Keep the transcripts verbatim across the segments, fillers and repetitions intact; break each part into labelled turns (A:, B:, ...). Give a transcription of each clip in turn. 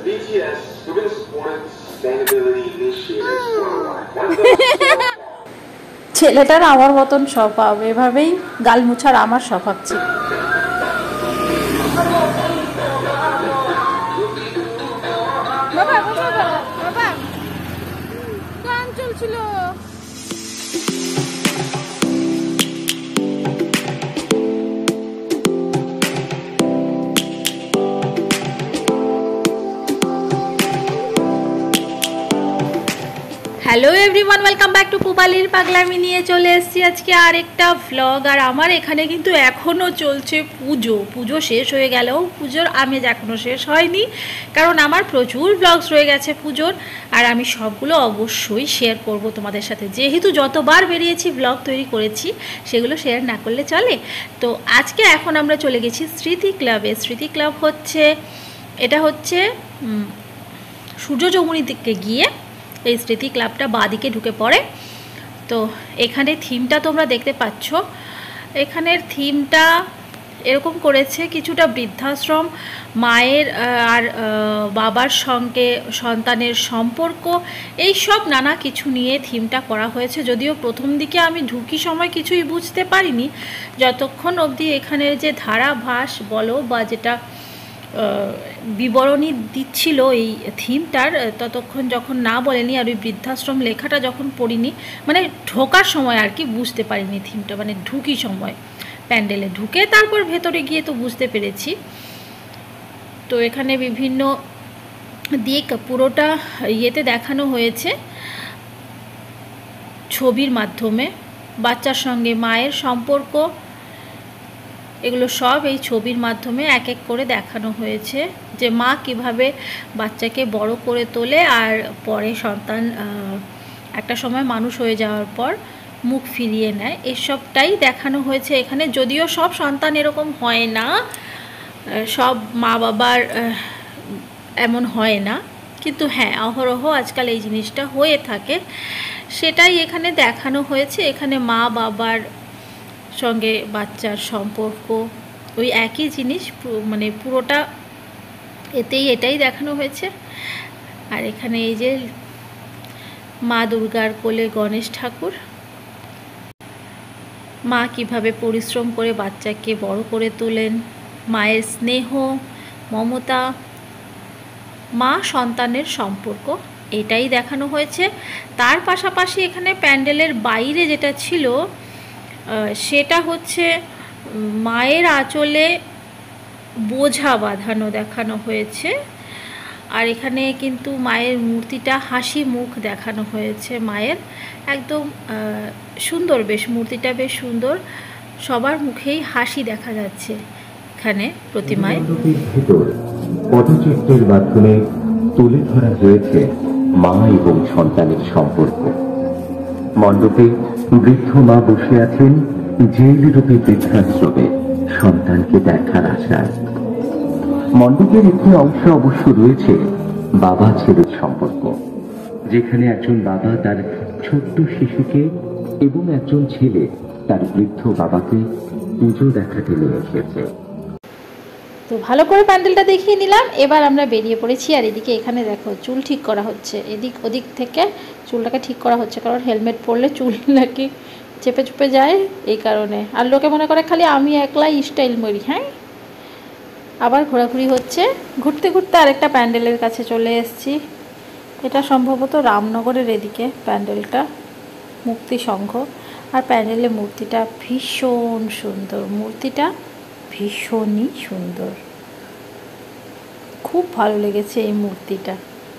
A: ছেলেটার আমার মতন স্বভাব, এভাবেই গাল মুছার আমার স্বভাব ছিল। বাবা বাবা গান চলছিল। Hello everyone, welcome back to পুপালির পাগলামি। নিয়ে চলে এসেছি আজকে আর একটা ভ্লগ। আর আমার এখানে কিন্তু এখনও চলছে পুজো। পুজো শেষ হয়ে গেলেও পুজোর আমেজ এখনও শেষ হয়নি, কারণ আমার প্রচুর ভ্লগস রয়ে গেছে পুজোর। আর আমি সবগুলো অবশ্যই শেয়ার করব তোমাদের সাথে, যেহেতু যতবার বেরিয়েছি ভ্লগ তৈরি করেছি, সেগুলো শেয়ার না করলে চলে। তো আজকে এখন আমরা চলে গেছি স্মৃতি ক্লাবে। স্মৃতি ক্লাব হচ্ছে, এটা হচ্ছে সূর্য যমুনি থেকে গিয়ে এই স্মৃতি ক্লাবটা বাঁদিকে ঢুকে পড়ে। তো এখানে থিমটা তোমরা দেখতে পাচ্ছ। এখানের থিমটা এরকম করেছে, কিছুটা বৃদ্ধাশ্রম, মায়ের আর বাবার সঙ্গে সন্তানের সম্পর্ক, এই সব নানা কিছু নিয়ে থিমটা করা হয়েছে। যদিও প্রথম দিকে আমি ঢুকি সময় কিছুই বুঝতে পারিনি, যতক্ষণ অবধি এখানের যে ধারাভাস বলো বা যেটা বিবরণী দিচ্ছিল এই থিমটার, ততক্ষণ যখন না বলেনি আর ওই বৃদ্ধাশ্রম লেখাটা যখন পড়িনি, মানে ঢোকার সময় আর কি বুঝতে পারিনি থিমটা, মানে ঢুকি সময় প্যান্ডেলে ঢুকে তারপর ভেতরে গিয়ে তো বুঝতে পেরেছি। তো এখানে বিভিন্ন দিক পুরোটা ইয়েতে দেখানো হয়েছে ছবির মাধ্যমে। বাচ্চার সঙ্গে মায়ের সম্পর্ক, এগুলো সব এই ছবির মাধ্যমে এক এক করে দেখানো হয়েছে, যে মা কিভাবে বাচ্চাকে বড় করে তোলে আর পরে সন্তান একটা সময় মানুষ হয়ে যাওয়ার পর মুখ ফিরিয়ে নেয়, এসবটাই দেখানো হয়েছে এখানে। যদিও সব সন্তান এরকম হয় না, সব মা বাবার এমন হয় না, কিন্তু হ্যাঁ অহরহ আজকাল এই জিনিসটা হয়ে থাকে, সেটাই এখানে দেখানো হয়েছে। এখানে মা বাবার সঙ্গে বাচ্চার সম্পর্ক ওই একই জিনিস, মানে পুরোটা এতেই এটাই দেখানো হয়েছে। আর এখানে এই যে মা দুর্গার কোলে গণেশ ঠাকুর, মা কিভাবে পরিশ্রম করে বাচ্চাকে বড় করে তোলেন, মায়ের স্নেহ মমতা, মা সন্তানের সম্পর্ক, এটাই দেখানো হয়েছে। তার পাশাপাশি এখানে প্যান্ডেলের বাইরে যেটা ছিল সেটা হচ্ছে মায়ের আঁচলে বোঝা বাঁধানো দেখানো হয়েছে। আর এখানে কিন্তু মায়ের মূর্তিটা হাসি মুখ দেখানো হয়েছে, মায়ের একদম সুন্দর, বেশ মূর্তিটা বেশ সুন্দর, সবার মুখেই হাসি দেখা যাচ্ছে এখানে প্রতিমায়।
B: পটচিত্রের মাধ্যমে তুলে ধরা হয়েছে মা এবং সন্তানের সম্পর্ক। মণ্ডপে বৃদ্ধ মা বসে আছেন জেলরূপে বৃদ্ধাশ্রমে সন্তানকে দেখার আশায়। মণ্ডপের একটি অংশ অবশ্য রয়েছে বাবা ছেলের সম্পর্ক, যেখানে একজন বাবা তার ছোট্ট শিশুকে এবং একজন ছেলে তার বৃদ্ধ বাবাকে পুজো দেখাতে নিয়ে এসেছে।
A: তো ভালো করে প্যান্ডেলটা দেখিয়ে নিলাম, এবার আমরা বেরিয়ে পড়েছি। আর এদিকে এখানে দেখো চুল ঠিক করা হচ্ছে, এদিক ওদিক থেকে চুলটাকে ঠিক করা হচ্ছে, কারণ হেলমেট পরলে চুল নাকি চেপে চুপে যায়, এই কারণে। আর লোকে মনে করে খালি আমি একলাই স্টাইল মরি। হ্যাঁ, আবার ঘোরাঘুরি হচ্ছে। ঘুরতে ঘুরতে আরেকটা প্যান্ডেলের কাছে চলে এসেছি। এটা সম্ভবত রামনগরের এদিকে প্যান্ডেলটা, মুক্তি সংঘ। আর প্যান্ডেলের মূর্তিটা ভীষণ সুন্দর, মূর্তিটা ভীষণই সুন্দর, খুব ভালো লেগেছে এই মূর্তিটা।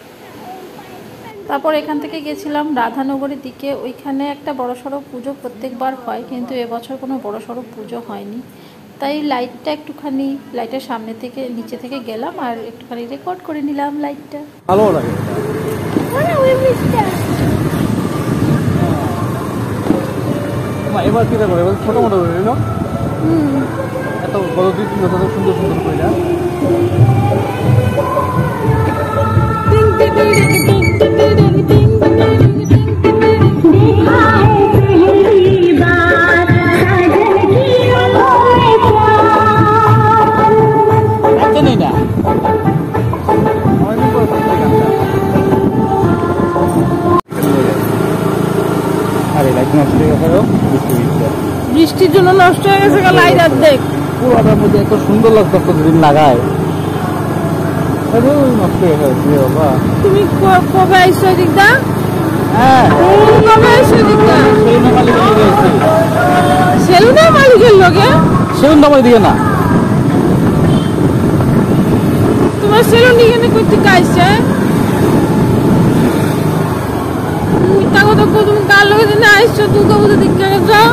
A: তারপর এখান থেকে গেছিলাম রাধানগরের দিকে, ওইখানে একটা বড়সড় পুজো প্রত্যেকবার হয়, কিন্তু এবছর কোনো বড়সড় পুজো হয়নি, তাই লাইটটা একটুখানি লাইটের সামনে থেকে নিচে থেকে গেলাম আর একটুখানি রেকর্ড করে নিলাম লাইটটা।
C: ভালো লাগে এবার কি দেখো, এবার ছোট মোটো করে না, এত বড় দুই তিন কথা সুন্দর সুন্দর করে না। অনেকদিন পর নষ্ট হয়ে গেছে বৃষ্টি বৃষ্টি
A: বৃষ্টির জন্য নষ্ট হয়ে গেছে লাইট আর দেখ
C: পুরোটার মধ্যে এত সুন্দর লাগতো দুদিন লাগায় নষ্ট হয়ে গেছে বাবা।
A: তুমি কবে আইসো দিকটা?
C: হ্যাঁ
A: কবে আইসো দিকটা? সেলুনের মালিকের লগে?
C: সেলুন তো আমার দিকে না,
A: তোমার সেলুন এখানে করতে কাইছে মিথ্যা কথা কো, তুমি কার লগে দিনে আইসো দুর্গা পুজো দেখতে যাও।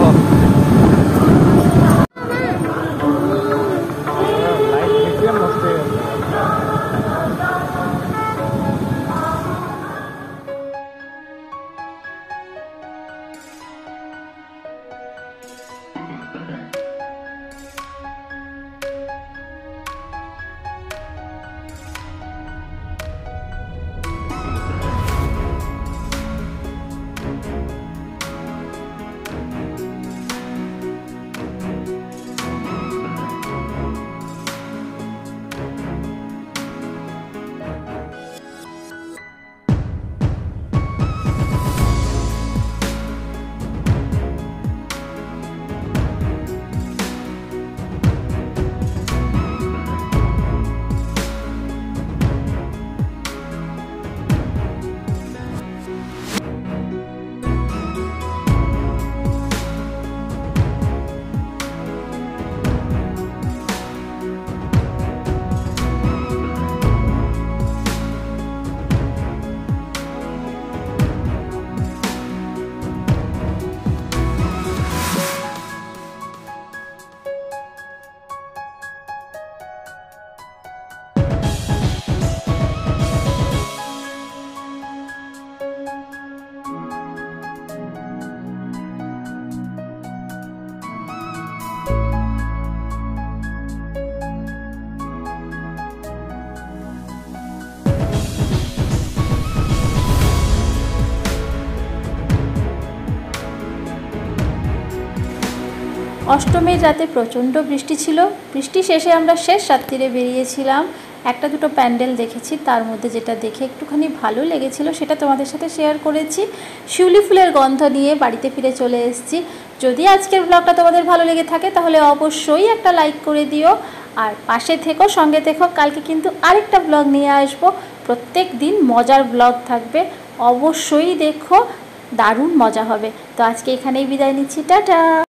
A: অষ্টমীর রাতে প্রচণ্ড বৃষ্টি ছিল। বৃষ্টি শেষে আমরা শেষ রাত্রিরে বেরিয়েছিলাম, একটা দুটো প্যান্ডেল দেখেছি, তার মধ্যে যেটা দেখে একটুখানি ভালো লেগেছিল সেটা তোমাদের সাথে শেয়ার করেছি। শিউলি ফুলের গন্ধ নিয়ে বাড়িতে ফিরে চলে এসেছি। যদি আজকের ব্লগটা তোমাদের ভালো লেগে থাকে তাহলে অবশ্যই একটা লাইক করে দিও, আর পাশে থেকো, সঙ্গে থেকো। কালকে কিন্তু আরেকটা ব্লগ নিয়ে আসবো, প্রত্যেক দিন মজার ব্লগ থাকবে, অবশ্যই দেখো, দারুণ মজা হবে। তো আজকে এখানেই বিদায় নিচ্ছি, টাটা।